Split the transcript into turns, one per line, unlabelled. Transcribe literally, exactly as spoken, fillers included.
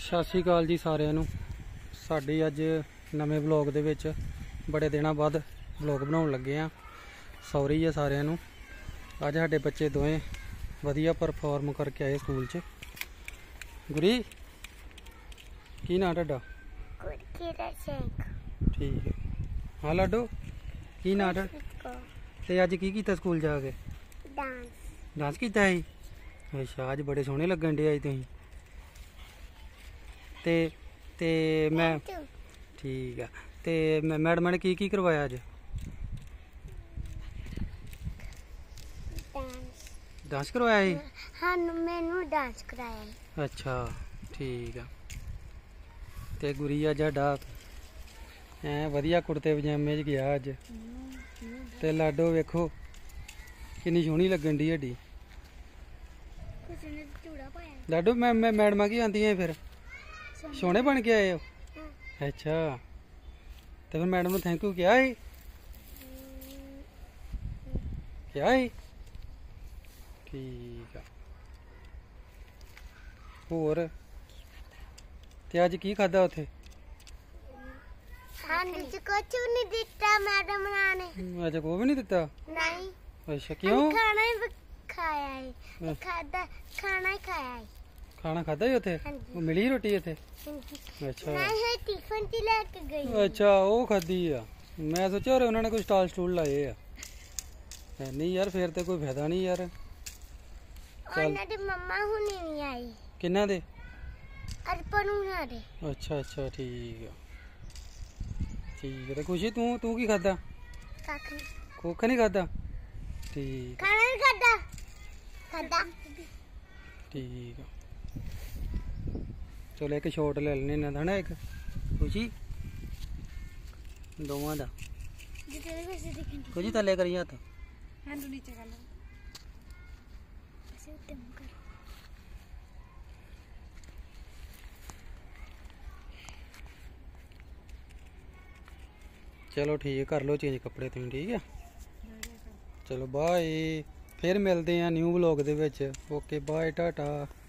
ਸਤਿ ਸ਼੍ਰੀ ਅਕਾਲ ਜੀ ਸਾਰਿਆਂ ਨੂੰ। ਸਾਡੀ ਅੱਜ ਨਵੇਂ ਵਲੌਗ ਦੇ ਵਿੱਚ ਬੜੇ ਦਿਨਾਂ ਬਾਅਦ ਵਲੌਗ ਬਣਾਉਣ ਲੱਗੇ ਆ। ਸੌਰੀ ਆ ਸਾਰਿਆਂ ਨੂੰ। ਅੱਜ ਸਾਡੇ ਬੱਚੇ ਦੋਵੇਂ ਵਧੀਆ ਪਰਫਾਰਮ ਕਰਕੇ ਆਏ ਸਕੂਲ 'ਚ। ਗੁਰੀ ਕੀ ਨਾਂ ਤੁਹਾਡਾ?
ਗੁਰਕੀਰਤ ਸਿੰਘ।
ਠੀਕ ਹੈ। ਹਾਂ ਲਾਡੋ ਕੀ ਨਾਂ ਤੁਹਾਡਾ? ਤੇ ਅੱਜ ਕੀ ਕੀਤਾ ਸਕੂਲ ਜਾ ਕੇ?
ਡਾਂਸ।
ਡਾਂਸ ਕੀਤਾ ਸੀ? ਅੱਛਾ, ਅੱਜ ਬੜੇ ਸੋਹਣੇ ਲੱਗਣ ਡੇ ਅੱਜ ਤੁਸੀਂ। ਤੇ ਤੇ ਮੈਂ ਠੀਕ ਆ। ਤੇ ਮੈਂ ਮੈਡਮ ਨੇ ਕੀ ਕੀ ਕਰਵਾਇਆ ਅੱਜ?
ਡਾਂਸ।
ਡਾਂਸ ਕਰਵਾਇਆ ਸੀ?
ਹਾਂ, ਮੈਨੂੰ ਡਾਂਸ ਕਰਾਇਆ।
ਅੱਛਾ ਠੀਕ ਆ। ਤੇ ਗੁਰੀਆ ਸਾਡਾ ਐ ਵਧੀਆ ਕੁੜਤੇ ਪਜਾਮੇ 'ਚ ਗਿਆ ਅੱਜ। ਤੇ ਲਾਡੋ ਵੇਖੋ ਕਿੰਨੀ ਸੋਹਣੀ ਲੱਗਣ ਦੀ ਸਾਡੀ। ਲਾਡੋ ਮੈਂ ਮੈਂ ਮੈਡਮਾਂ ਕੀ ਆਂਦੀਆਂ ਫਿਰ ਸੋਹਣੇ ਬਣ ਕੇ ਆਏ ਹੋ? ਅੱਛਾ, ਤੇ ਫਿਰ ਮੈਡਮ ਨੂੰ ਥੈਂਕ ਯੂ ਕਿਹਾ ਸੀ? ਕਿਹਾ ਸੀ? ਠੀਕ ਆ। ਹੋਰ ਤੇ ਅੱਜ ਕੀ ਖਾਦਾ ਉੱਥੇ?
ਸਾਨੂੰ ਜੀ ਕੁਝ ਵੀ ਨਹੀਂ ਦਿੱਤਾ ਮੈਡਮ ਨੇ।
ਅੱਜ ਕੋਈ ਵੀ ਨਹੀਂ ਦਿੱਤਾ?
ਨਹੀਂ।
ਅੱਛਾ, ਕਿਉਂ?
ਖਾਣਾ ਹੀ ਖਾਇਆ ਹੈ। ਖਾਦਾ ਖਾਣਾ ਹੀ ਖਾਇਆ ਹੈ।
ਖਾਣਾ ਖਾਦਾ ਹੀ ਉੱਥੇ? ਉਹ ਮਿਲੀ ਰੋਟੀ ਇੱਥੇ? ਅੱਛਾ
ਨਹੀਂ, ਟਿਫਨ ਚ ਲੈ ਕੇ ਗਈ।
ਅੱਛਾ, ਉਹ ਖਾਦੀ ਆ। ਮੈਂ ਸੋਚਿਆ ਉਹਨਾਂ ਨੇ ਕੋਈ ਸਟਾਲ ਸਟੂਲ ਲਾਏ ਆ। ਨਹੀਂ ਯਾਰ, ਫੇਰ ਤੇ ਕੋਈ ਫਾਇਦਾ ਨਹੀਂ ਯਾਰ।
ਉਹਨਾਂ ਦੀ ਮੰਮਾ ਹੁਣੀ ਨਹੀਂ ਆਈ।
ਕਿੰਨਾ ਦੇ?
ਅਰਪਣ ਹੁਣਾਂ ਦੇ।
ਅੱਛਾ ਅੱਛਾ ਠੀਕ ਆ। ਠੀਕ ਹੈ। ਤੇ ਖੁਸ਼ੀ ਤੂੰ ਤੂੰ ਕੀ ਖਾਦਾ?
ਕੱਖ ਨਹੀਂ।
ਕੁੱਖ ਨਹੀਂ ਖਾਦਾ? ਠੀਕ
ਖਾਣਾ ਨਹੀਂ ਖਾਦਾ। ਖਾਦਾ।
ਠੀਕ ਆ। ਚਲੋ ਇੱਕ ਸ਼ੋਟ ਲੈ ਲੈਣੇ ਇਹਨਾਂ ਦਾ ਨਾ, ਇੱਕ ਖੁਸ਼ੀ ਦੋਵਾਂ ਦਾ। ਖੁਸ਼ੀ ਥੱਲੇ ਕਰੀ ਹੱਥ।
ਨੀਚੇ ਕਰ ਲਓ।
ਚਲੋ ਠੀਕ, ਕਰ ਲਓ ਚੇਂਜ ਕੱਪੜੇ ਤੁਸੀਂ। ਠੀਕ ਆ, ਚਲੋ ਬਾਏ। ਫਿਰ ਮਿਲਦੇ ਆ ਨਿਊ ਵਲੌਗ ਦੇ ਵਿੱਚ। Okay bye, Tata.